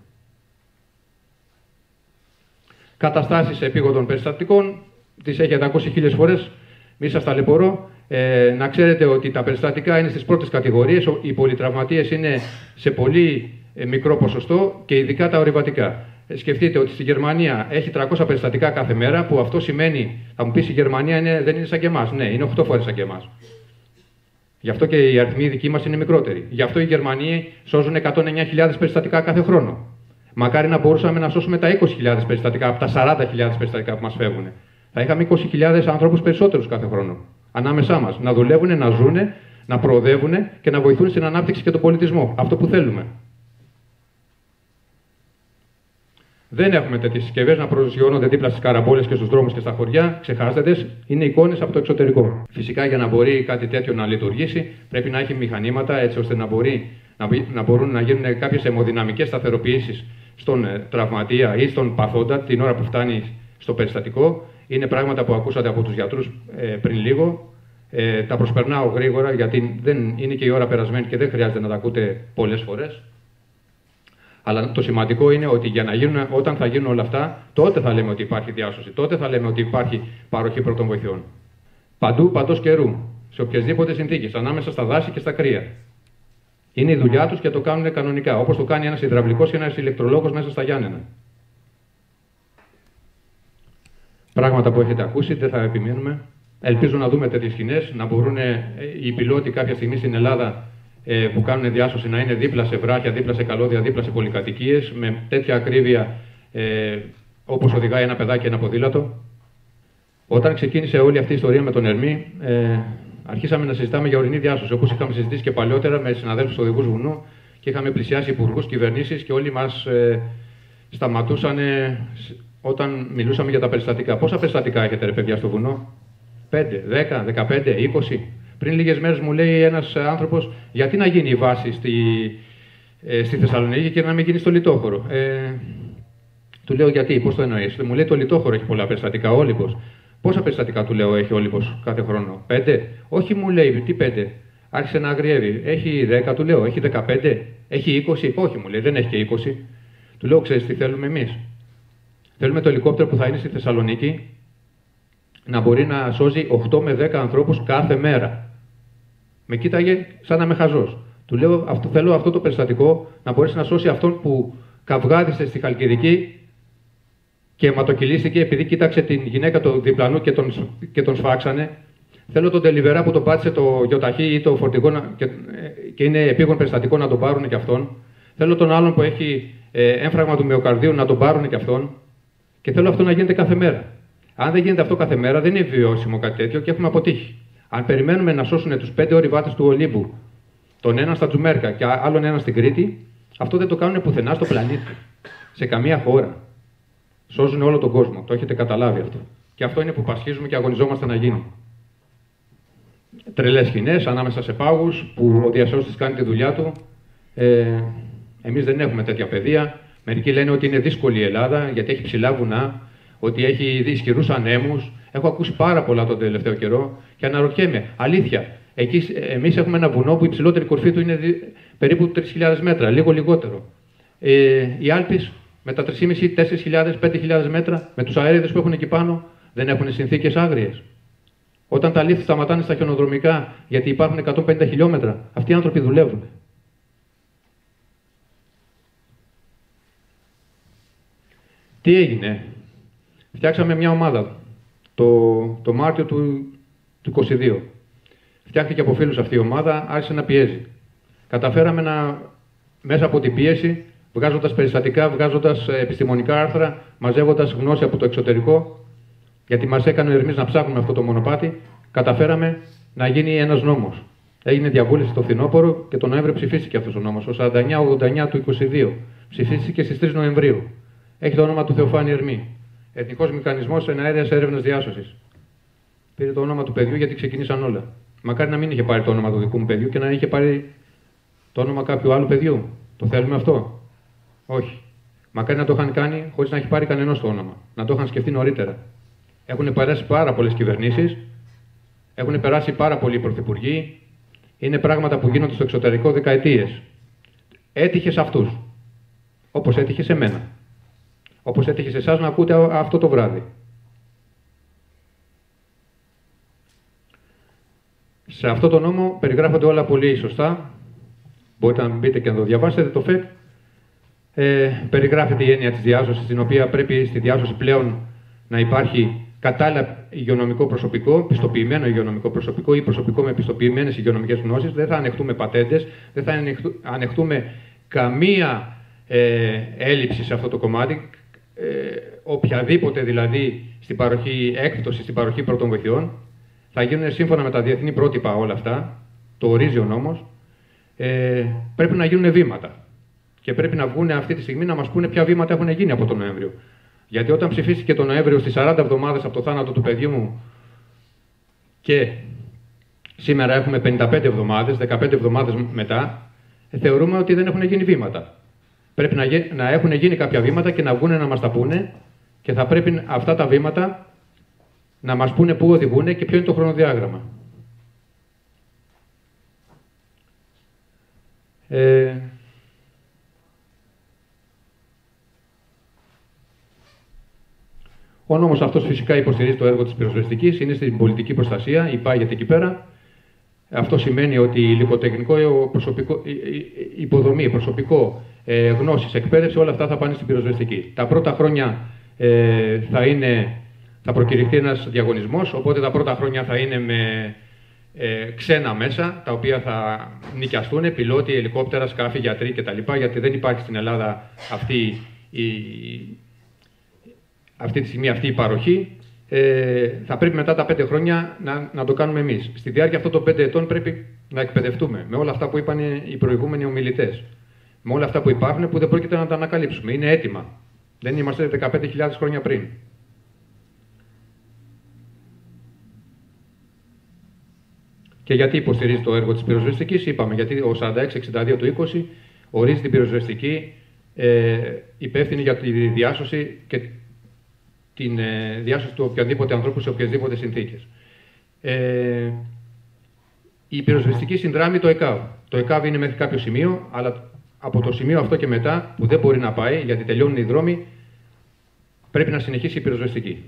Καταστάσεις επίγοντων περιστατικών, τις έχετε ακούσει 1000 φορές, μη σας ταλαιπωρώ. Να ξέρετε ότι τα περιστατικά είναι στις πρώτες κατηγορίες, οι πολυτραυματίες είναι σε πολύ μικρό ποσοστό και ειδικά τα ορειβατικά. Σκεφτείτε ότι στη Γερμανία έχει 300 περιστατικά κάθε μέρα, που αυτό σημαίνει, θα μου πεις, η Γερμανία δεν είναι σαν και εμάς. Ναι, είναι 8 φορές σαν και εμάς. Γι' αυτό και οι αριθμοί δικοί μας είναι μικρότεροι. Γι' αυτό οι Γερμανοί σώζουν 109.000 περιστατικά κάθε χρόνο. Μακάρι να μπορούσαμε να σώσουμε τα 20.000 περιστατικά από τα 40.000 περιστατικά που μας φεύγουν. Θα είχαμε 20.000 ανθρώπους περισσότερους κάθε χρόνο ανάμεσά μας. Να δουλεύουν, να ζουν, να προοδεύουν και να βοηθούν στην ανάπτυξη και τον πολιτισμό. Αυτό που θέλουμε. Δεν έχουμε τέτοιες συσκευές να προσγειώνονται δίπλα στις καραμπόλες και στους δρόμους και στα χωριά. Ξεχάστε τις, είναι εικόνες από το εξωτερικό. Φυσικά, για να μπορεί κάτι τέτοιο να λειτουργήσει, πρέπει να έχει μηχανήματα έτσι ώστε να μπορούν να γίνουν κάποιες αιμοδυναμικές σταθεροποιήσεις στον τραυματία ή στον παθόντα την ώρα που φτάνει στο περιστατικό. Είναι πράγματα που ακούσατε από τους γιατρούς πριν λίγο. Τα προσπερνάω γρήγορα, γιατί δεν είναι και η ώρα περασμένη και δεν χρειάζεται να τα ακούτε πολλές φορές. Αλλά το σημαντικό είναι ότι για να γίνουν, όταν θα γίνουν όλα αυτά, τότε θα λέμε ότι υπάρχει διάσωση, τότε θα λέμε ότι υπάρχει παροχή πρώτων βοηθειών. Παντού, παντός καιρού, σε οποιασδήποτε συνθήκες, ανάμεσα στα δάση και στα κρύα. Είναι η δουλειά τους και το κάνουν κανονικά, όπως το κάνει ένας υδραυλικός και ένας ηλεκτρολόγος μέσα στα Γιάννενα. Πράγματα που έχετε ακούσει, δεν θα επιμείνουμε. Ελπίζω να δούμε τέτοιες σκηνές, να μπορούν οι πιλότοι κάποια στιγμή στην Ελλάδα που κάνουν διάσωση να είναι δίπλα σε βράχια, δίπλα σε καλώδια, δίπλα σε πολυκατοικίες, με τέτοια ακρίβεια όπως οδηγάει ένα παιδάκι ένα ποδήλατο. Όταν ξεκίνησε όλη αυτή η ιστορία με τον Ερμή, αρχίσαμε να συζητάμε για ορεινή διάσωση, όπως είχαμε συζητήσει και παλιότερα με συναδέλφους οδηγούς βουνού και είχαμε πλησιάσει υπουργούς, κυβερνήσεις και όλοι μας σταματούσαν όταν μιλούσαμε για τα περιστατικά. Πόσα περιστατικά έχετε, ρε παιδιά, στο βουνό? 5, 10, 15, 20. Πριν λίγες μέρες μου λέει ένας άνθρωπος, γιατί να γίνει η βάση στη Θεσσαλονίκη και να μην γίνει στο Λιτόχωρο. Του λέω γιατί, πώς το εννοείς? Μου λέει το Λιτόχωρο έχει πολλά περιστατικά, ο Όλυμπος. Πόσα περιστατικά, του λέω, έχει ο Όλυμπος κάθε χρόνο? 5. Όχι, μου λέει, τι 5? Άρχισε να αγριεύει. Έχει 10, του λέω, έχει 15, έχει 20. Όχι, μου λέει, δεν έχει και 20. Του λέω, ξέρεις τι θέλουμε εμείς? Θέλουμε το ελικόπτερο που θα είναι στη Θεσσαλονίκη να μπορεί να σώζει 8 με 10 ανθρώπους κάθε μέρα. Με κοίταγε σαν να είμαι χαζός. Του λέω, θέλω αυτό το περιστατικό να μπορέσει να σώσει αυτόν που καυγάδισε στη Χαλκιδική και αιματοκυλίστηκε επειδή κοίταξε την γυναίκα του διπλανού και τον σφάξανε. Θέλω τον τελιβερά που τον πάτησε το γιοταχή ή το φορτηγό και είναι επίγον περιστατικό να τον πάρουν και αυτόν. Θέλω τον άλλον που έχει έμφραγμα του μυοκαρδίου να τον πάρουν και αυτόν. Και θέλω αυτό να γίνεται κάθε μέρα. Αν δεν γίνεται αυτό κάθε μέρα, δεν είναι βιώσιμο κάτι τέτοιο και έχουμε αποτύχει. Αν περιμένουμε να σώσουν τους 5 ορειβάτες του Ολύμπου, τον έναν στα Τζουμέρκα και άλλον έναν στην Κρήτη, αυτό δεν το κάνουν πουθενά στο πλανήτη. Σε καμία χώρα. Σώζουν όλο τον κόσμο. Το έχετε καταλάβει αυτό. Και αυτό είναι που πασχίζουμε και αγωνιζόμαστε να γίνει. Τρελές σκηνές ανάμεσα σε πάγους που ο διασώστης κάνει τη δουλειά του. Εμείς δεν έχουμε τέτοια παιδεία. Μερικοί λένε ότι είναι δύσκολη η Ελλάδα γιατί έχει ψηλά βουνά, ότι έχει ισχυρούς ανέμους. Έχω ακούσει πάρα πολλά τον τελευταίο καιρό και αναρωτιέμαι, αλήθεια, εμείς έχουμε ένα βουνό που η ψηλότερη κορφή του είναι περίπου 3.000 μέτρα, λίγο λιγότερο. Οι Άλπεις με τα 3.500, 4.000, 5.000 μέτρα, με τους αέριδες που έχουν εκεί πάνω, δεν έχουν συνθήκες άγριες. Όταν τα λίθη σταματάνε στα χιονοδρομικά γιατί υπάρχουν 150 χιλιόμετρα, αυτοί οι άνθρωποι δουλεύουν. Τι έγινε? Φτιάξαμε μια ομάδα το Μάρτιο του 22. Φτιάχτηκε από φίλους αυτή η ομάδα, άρχισε να πιέζει. Καταφέραμε μέσα από την πίεση, βγάζοντας περιστατικά, βγάζοντας επιστημονικά άρθρα, μαζεύοντας γνώση από το εξωτερικό, γιατί μας έκανε ο Ερμής να ψάχνουμε αυτό το μονοπάτι, καταφέραμε να γίνει ένας νόμος. Έγινε διαβούλευση το φθινόπωρο και τον Νοέμβριο ψηφίστηκε αυτός ο νόμος. Ο 4989 του 22 ψηφίστηκε στις 3 Νοεμβρίου. Έχει το όνομα του Θεοφάνη Ερμή. Εθνικός Μηχανισμός Εναέριας Έρευνας Διάσωσης. Πήρε το όνομα του παιδιού γιατί ξεκινήσαν όλα. Μακάρι να μην είχε πάρει το όνομα του δικού μου παιδιού και να είχε πάρει το όνομα κάποιου άλλου παιδιού. Το θέλουμε αυτό? Όχι. Μακάρι να το είχαν κάνει χωρίς να έχει πάρει κανενός το όνομα. Να το είχαν σκεφτεί νωρίτερα. Έχουν περάσει πάρα πολλές κυβερνήσεις, έχουν περάσει πάρα πολλοί πρωθυπουργοί. Είναι πράγματα που γίνονται στο εξωτερικό δεκαετίες. Έτυχε σε αυτούς. Όπως έτυχε σε μένα. Όπως έτυχε σε εσάς να ακούτε αυτό το βράδυ. Σε αυτό το νόμο περιγράφονται όλα πολύ σωστά. Μπορείτε να μπείτε και να το διαβάσετε. Το ΦΕΚ περιγράφεται η έννοια της διάσωσης, στην οποία πρέπει στη διάσωση πλέον να υπάρχει κατάλληλα υγειονομικό προσωπικό, πιστοποιημένο υγειονομικό προσωπικό ή προσωπικό με πιστοποιημένες υγειονομικές γνώσεις. Δεν θα ανεχτούμε πατέντες, δεν θα ανεχτούμε καμία έλλειψη σε αυτό το κομμάτι, οποιαδήποτε δηλαδή στην παροχή έκπτωση, στην παροχή πρώτων βοηθειών. Θα γίνουν σύμφωνα με τα διεθνή πρότυπα όλα αυτά, το ορίζει ο νόμος. Πρέπει να γίνουν βήματα. Και πρέπει να βγουν αυτή τη στιγμή να μας πούνε ποια βήματα έχουν γίνει από τον Νοέμβριο. Γιατί όταν ψηφίστηκε τον Νοέμβριο στις 40 εβδομάδες από το θάνατο του παιδιού μου και σήμερα έχουμε 55 εβδομάδες, 15 εβδομάδες μετά, θεωρούμε ότι δεν έχουν γίνει βήματα. Πρέπει να έχουν γίνει κάποια βήματα και να βγουν να μας τα πούνε και θα πρέπει αυτά τα βήματα να μας πούνε πού οδηγούν και ποιο είναι το χρονοδιάγραμμα. Ο νόμος αυτός φυσικά υποστηρίζει το έργο της πυροσβεστικής, είναι στην πολιτική προστασία, υπάγεται εκεί πέρα. Αυτό σημαίνει ότι υλικοτεχνικό υποδομή, προσωπικό, γνώσεις, εκπαίδευση, όλα αυτά θα πάνε στην πυροσβεστική. Τα πρώτα χρόνια θα προκηρυχθεί ένας διαγωνισμός, οπότε τα πρώτα χρόνια θα είναι με ξένα μέσα, τα οποία θα νοικιαστούν, πιλότοι, ελικόπτερα, σκάφη, γιατροί κτλ. Γιατί δεν υπάρχει στην Ελλάδα αυτή τη στιγμή αυτή η παροχή. Θα πρέπει μετά τα 5 χρόνια να το κάνουμε εμείς. Στη διάρκεια αυτών των 5 ετών πρέπει να εκπαιδευτούμε με όλα αυτά που είπαν οι προηγούμενοι ομιλητές. Με όλα αυτά που υπάρχουν που δεν πρόκειται να τα ανακαλύψουμε. Είναι έτοιμα. Δεν είμαστε 15.000 χρόνια πριν. Και γιατί υποστηρίζει το έργο της πυροσβεστικής? Είπαμε, γιατί ο 46-62 του 20 ορίζει την πυροσβεστική υπεύθυνη για τη διάσωση και την διάσωση του οποιοδήποτε ανθρώπου σε οποιασδήποτε συνθήκες. Η πυροσβεστική συνδράμει το ΕΚΑΒ. Το ΕΚΑΒ είναι μέχρι κάποιο σημείο, αλλά από το σημείο αυτό και μετά, που δεν μπορεί να πάει γιατί τελειώνουν οι δρόμοι, πρέπει να συνεχίσει η πυροσβεστική.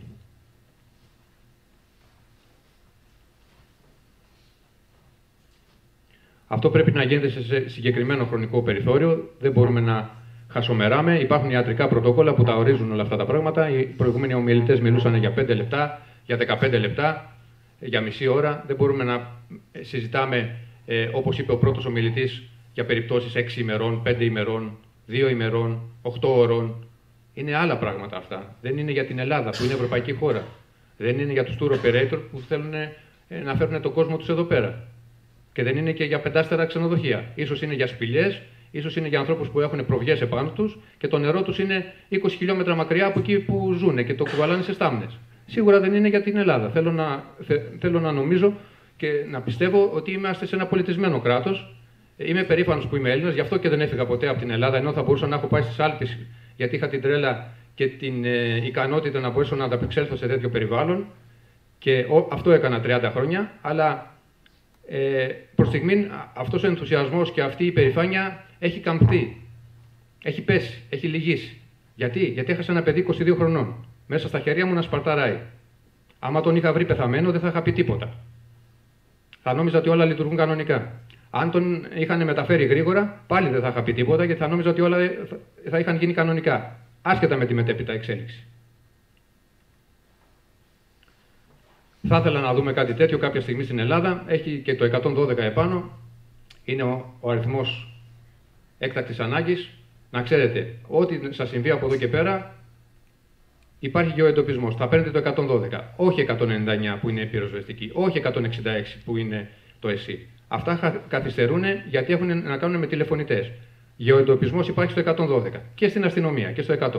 Αυτό πρέπει να γίνεται σε συγκεκριμένο χρονικό περιθώριο. Δεν μπορούμε να χασομεράμε. Υπάρχουν ιατρικά πρωτόκολλα που τα ορίζουν όλα αυτά τα πράγματα. Οι προηγούμενοι ομιλητές μιλούσαν για 5 λεπτά, για 15 λεπτά, για μισή ώρα. Δεν μπορούμε να συζητάμε, όπως είπε ο πρώτος ομιλητής, για περιπτώσεις 6 ημερών, 5 ημερών, 2 ημερών, 8 ώρων. Είναι άλλα πράγματα αυτά. Δεν είναι για την Ελλάδα, που είναι ευρωπαϊκή χώρα. Δεν είναι για τους tour operator που θέλουν να φέρουν τον κόσμο τους εδώ πέρα. Και δεν είναι και για πεντάστερα ξενοδοχεία. Ίσως είναι για σπηλιές, ίσως είναι για ανθρώπους που έχουν προβιές επάνω τους και το νερό τους είναι 20 χιλιόμετρα μακριά από εκεί που ζουν και το κουβαλάνε σε στάμνες. Σίγουρα δεν είναι για την Ελλάδα. Θέλω να νομίζω και να πιστεύω ότι είμαστε σε ένα πολιτισμένο κράτος. Είμαι περήφανος που είμαι Έλληνας, γι' αυτό και δεν έφυγα ποτέ από την Ελλάδα, ενώ θα μπορούσα να έχω πάει στις Άλπεις, γιατί είχα την τρέλα και την ικανότητα να μπορέσω να ανταπεξέλθω σε τέτοιο περιβάλλον. Και αυτό έκανα 30 χρόνια, αλλά προς στιγμήν αυτός ο ενθουσιασμός και αυτή η περηφάνεια έχει καμφθεί. Έχει πέσει, έχει λυγίσει. Γιατί έχασα ένα παιδί 22 χρονών. Μέσα στα χέρια μου να σπαρταράει. Άμα τον είχα βρει πεθαμένο, δεν θα είχα πει τίποτα. Θα νόμιζα ότι όλα λειτουργούν κανονικά. Αν τον είχαν μεταφέρει γρήγορα, πάλι δεν θα είχα πει τίποτα, γιατί θα νόμιζα ότι όλα θα είχαν γίνει κανονικά. Άσχετα με τη μετέπειτα εξέλιξη. Θα ήθελα να δούμε κάτι τέτοιο κάποια στιγμή στην Ελλάδα. Έχει και το 112 επάνω. Είναι ο αριθμός έκτακτης ανάγκης. Να ξέρετε, ό,τι σας συμβεί από εδώ και πέρα, υπάρχει γεωεντοπισμός. Θα παίρνετε το 112, όχι 199 που είναι η πυροσβεστική, όχι 166 που είναι το ΕΣΥ. Αυτά καθυστερούν γιατί έχουν να κάνουν με τηλεφωνητές. Γεωεντοπισμός υπάρχει στο 112 και στην αστυνομία και στο 100.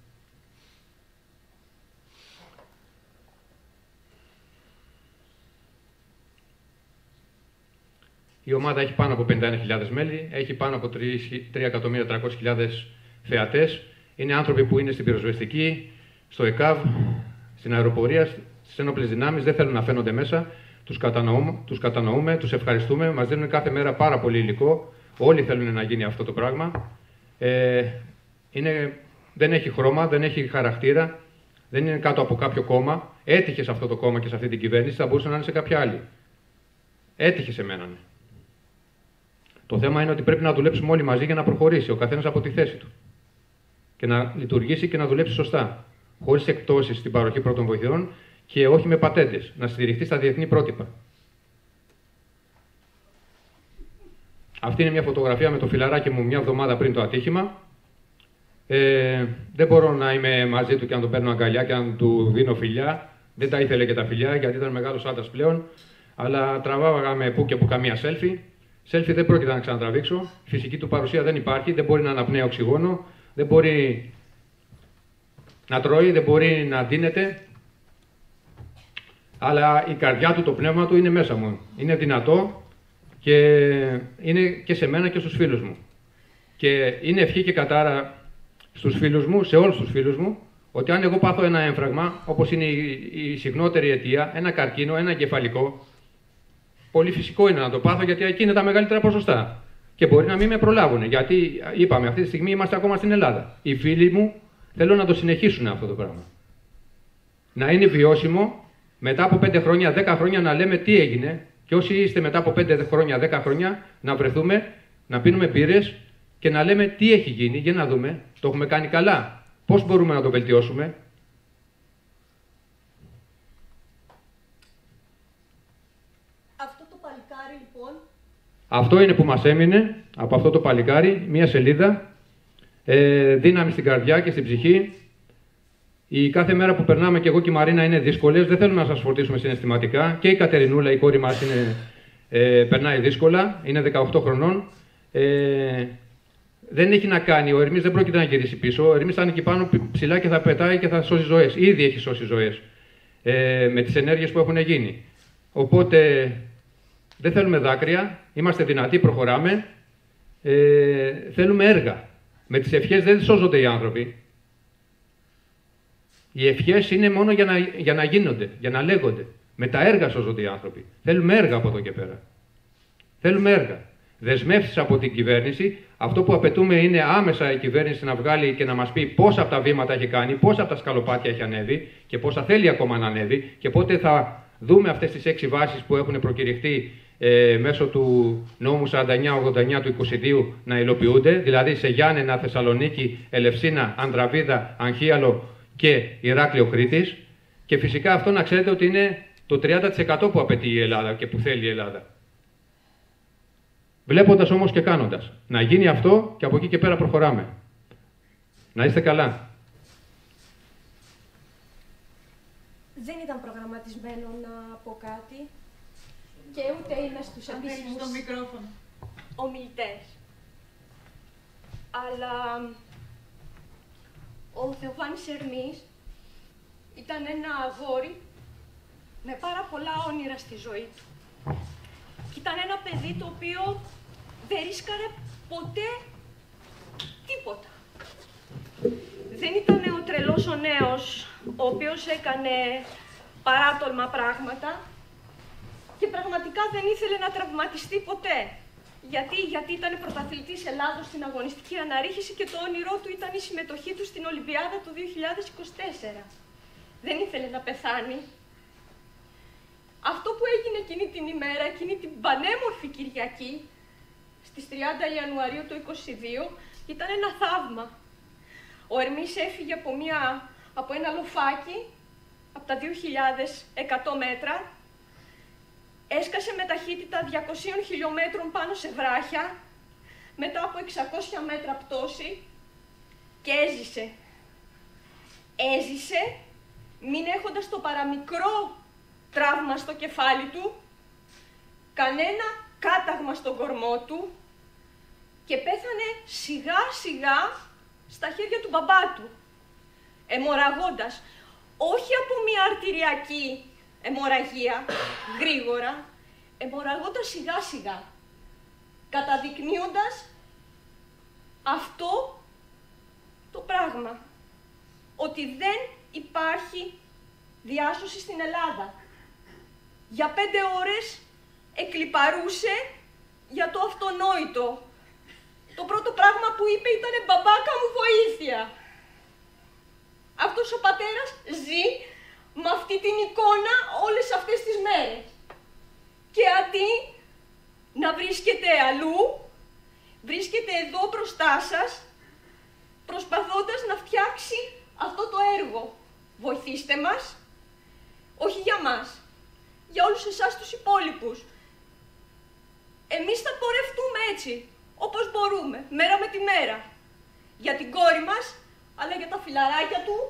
Η ομάδα έχει πάνω από 51.000 μέλη, έχει πάνω από 3.300.000 θεατές. Είναι άνθρωποι που είναι στην πυροσβεστική, στο ΕΚΑΒ, στην αεροπορία, στις ένοπλες δυνάμεις, δεν θέλουν να φαίνονται μέσα. Τους κατανοούμε, τους ευχαριστούμε, μας δίνουν κάθε μέρα πάρα πολύ υλικό. Όλοι θέλουν να γίνει αυτό το πράγμα. Δεν έχει χρώμα, δεν έχει χαρακτήρα, δεν είναι κάτω από κάποιο κόμμα. Έτυχε σε αυτό το κόμμα και σε αυτή την κυβέρνηση, θα μπορούσε να είναι σε κάποια άλλη. Έτυχε σε μένα. Το θέμα είναι ότι πρέπει να δουλέψουμε όλοι μαζί για να προχωρήσει ο καθένας από τη θέση του. Και να λειτουργήσει και να δουλέψει σωστά. Χωρίς εκπτώσεις στην παροχή πρώτων βοηθειών και όχι με πατέντες. Να στηριχθεί στα διεθνή πρότυπα. Αυτή είναι μια φωτογραφία με το φιλαράκι μου μια εβδομάδα πριν το ατύχημα. Δεν μπορώ να είμαι μαζί του και να τον παίρνω αγκαλιά και να του δίνω φιλιά. Δεν τα ήθελε και τα φιλιά γιατί ήταν μεγάλος άντρας πλέον. Αλλά τραβάγαμε που και που καμία selfie. Selfie δεν πρόκειται να ξανατραβήξω. Η φυσική του παρουσία δεν υπάρχει. Δεν μπορεί να αναπνέει οξυγόνο. Δεν μπορεί να τρώει. Δεν μπορεί να ντύνεται. Αλλά η καρδιά του, το πνεύμα του είναι μέσα μου. Είναι δυνατό και είναι και σε μένα και στους φίλους μου. Και είναι ευχή και κατάρα στους φίλους μου, σε όλους τους φίλους μου, ότι αν εγώ πάθω ένα έμφραγμα, όπως είναι η συχνότερη αιτία, ένα καρκίνο, ένα εγκεφαλικό, πολύ φυσικό είναι να το πάθω γιατί εκεί είναι τα μεγαλύτερα ποσοστά. Και μπορεί να μην με προλάβουν. Γιατί είπαμε, αυτή τη στιγμή είμαστε ακόμα στην Ελλάδα. Οι φίλοι μου θέλουν να το συνεχίσουν αυτό το πράγμα. Να είναι βιώσιμο μετά από 5 χρόνια, 10 χρόνια να λέμε τι έγινε. Και όσοι είστε μετά από 5 χρόνια, 10 χρόνια, να βρεθούμε, να πίνουμε μπύρες και να λέμε τι έχει γίνει, για να δούμε, το έχουμε κάνει καλά. Πώς μπορούμε να το βελτιώσουμε. Αυτό το παλικάρι λοιπόν. Αυτό είναι που μας έμεινε από αυτό το παλικάρι, μία σελίδα, δύναμη στην καρδιά και στην ψυχή. Η κάθε μέρα που περνάμε και εγώ και η Μαρίνα είναι δύσκολες, δεν θέλουμε να σας φορτίσουμε συναισθηματικά. Και η Κατερινούλα, η κόρη μας, περνάει δύσκολα, είναι 18 χρονών. Δεν έχει να κάνει, ο Ερμής δεν πρόκειται να γυρίσει πίσω. Ο Ερμής θα είναι εκεί πάνω ψηλά και θα πετάει και θα σώσει ζωές. Ήδη έχει σώσει ζωές με τις ενέργειες που έχουν γίνει. Οπότε δεν θέλουμε δάκρυα, είμαστε δυνατοί, προχωράμε. Θέλουμε έργα. Με τις ευχές δεν σώζονται οι άνθρωποι. Οι ευχές είναι μόνο για να γίνονται, για να λέγονται. Με τα έργα σώζονται οι άνθρωποι. Θέλουμε έργα από εδώ και πέρα. Θέλουμε έργα. Δεσμεύσεις από την κυβέρνηση. Αυτό που απαιτούμε είναι άμεσα η κυβέρνηση να βγάλει και να μας πει πόσα από τα βήματα έχει κάνει, πόσα από τα σκαλοπάτια έχει ανέβει και πόσα θέλει ακόμα να ανέβει και πότε θα δούμε αυτές τις 6 βάσεις που έχουν προκηρυχθεί μέσω του νόμου 49-89 του 22 να υλοποιούνται. Δηλαδή σε Γιάννενα, Θεσσαλονίκη, Ελευσίνα, Ανδραβίδα, Αγχίαλο και Ηράκλειο Κρήτης. Και φυσικά αυτό να ξέρετε ότι είναι το 30% που απαιτεί η Ελλάδα και που θέλει η Ελλάδα. Βλέποντας όμως και κάνοντας. Να γίνει αυτό και από εκεί και πέρα προχωράμε. Να είστε καλά. Δεν ήταν προγραμματισμένο να πω κάτι και ούτε είναι στους επίσημους ομιλητές. Αλλά ο Θεοφάνης Ερμής ήταν ένα αγόρι με πάρα πολλά όνειρα στη ζωή του. Και ήταν ένα παιδί το οποίο δεν ρίσκαρε ποτέ τίποτα. Δεν ήταν ο τρελός ο νέος, ο οποίος έκανε παράτολμα πράγματα και πραγματικά δεν ήθελε να τραυματιστεί ποτέ. Γιατί ήταν πρωταθλητής Ελλάδος στην αγωνιστική αναρρίχηση και το όνειρό του ήταν η συμμετοχή του στην Ολυμπιάδα του 2024. Δεν ήθελε να πεθάνει. Αυτό που έγινε εκείνη την ημέρα, εκείνη την πανέμορφη Κυριακή, στις 30 Ιανουαρίου του 2022, ήταν ένα θαύμα. Ο Ερμής έφυγε από ένα λοφάκι, από τα 2.100 μέτρα, έσκασε με ταχύτητα 200 χιλιόμετρων πάνω σε βράχια, μετά από 600 μέτρα πτώση και έζησε. έζησε μην έχοντας το παραμικρό τραύμα στο κεφάλι του, κανένα κάταγμα στον κορμό του και πέθανε σιγά σιγά στα χέρια του μπαμπά του, αιμορραγώντας, όχι από μια αρτηριακή αιμορραγία, γρήγορα, αιμορραγώντας σιγά σιγά, καταδεικνύοντας αυτό το πράγμα, ότι δεν υπάρχει διάσωση στην Ελλάδα. Για 5 ώρες εκλιπαρούσε για το αυτονόητο. Το πρώτο πράγμα που είπε ήταν «Μπαμπάκα μου, βοήθεια». Αυτός ο πατέρας ζει με αυτή την εικόνα όλες αυτές τις μέρες. Και αντί να βρίσκεται αλλού, βρίσκεται εδώ μπροστά σας, προσπαθώντας να φτιάξει αυτό το έργο. Βοηθήστε μας, όχι για μας, για όλους εσάς τους υπόλοιπους. Εμείς θα πορευτούμε έτσι, όπως μπορούμε, μέρα με τη μέρα. Για την κόρη μας, αλλά για τα φιλαράκια του,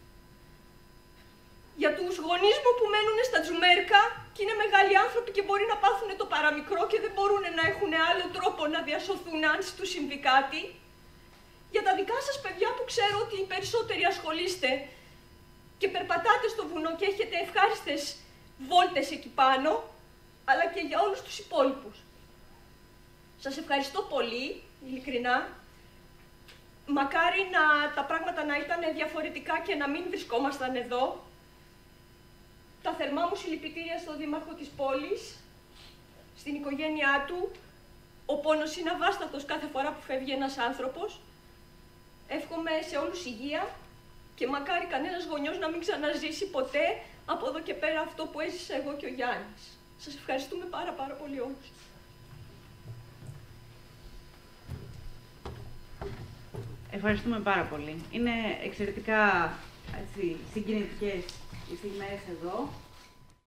για τους γονείς μου που μένουν στα Τζουμέρκα και είναι μεγάλοι άνθρωποι και μπορεί να πάθουν το παραμικρό και δεν μπορούν να έχουν άλλο τρόπο να διασωθούν αν τους συμβεί κάτι. Για τα δικά σας παιδιά που ξέρω ότι οι περισσότεροι ασχολείστε και περπατάτε στο βουνό και έχετε ευχάριστες βόλτες εκεί πάνω, αλλά και για όλους τους υπόλοιπους. Σας ευχαριστώ πολύ, ειλικρινά. Μακάρι τα πράγματα να ήταν διαφορετικά και να μην βρισκόμασταν εδώ. Τα θερμά μου συλληπιτήρια στον δήμαρχο της πόλης, στην οικογένειά του. Ο πόνος είναι αβάστατος κάθε φορά που φεύγει ένας άνθρωπος. Εύχομαι σε όλους υγεία και μακάρι κανένας γονιός να μην ξαναζήσει ποτέ από εδώ και πέρα αυτό που έζησα εγώ και ο Γιάννης. Σας ευχαριστούμε πάρα πολύ όλους. Ευχαριστούμε πάρα πολύ. Είναι εξαιρετικά συγκινητικές οι στιγμές εδώ.